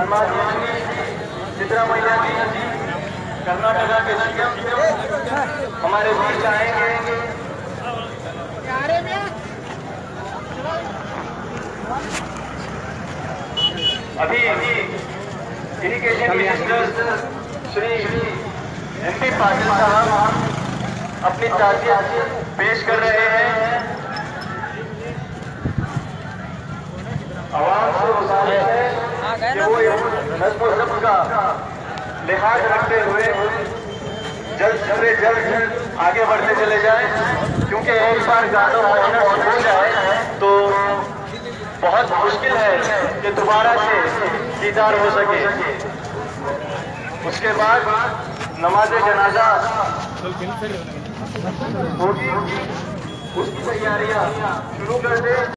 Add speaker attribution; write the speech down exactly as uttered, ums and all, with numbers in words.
Speaker 1: सन्माननीय श्री सिद्धरामैया जी कर्नाटका के सीएम हमारे बीच आएंगे। अभी irrigation minister Shri M P Patil साहब अपनी ताज़ियत पेश कर रहे हैं। आवाम से गुजारिश है कि वो नज़्म व ज़ब्त का लिहाज रखते हुए जल्द से जल्द आगे बढ़ते चले जाएं, क्योंकि एक बार गाना हो जाए तो बहुत मुश्किल है कि दोबारा से दीदार हो सके। उसके बाद नमाज जनाजा होगी, उसकी तैयारियां शुरू कर दे।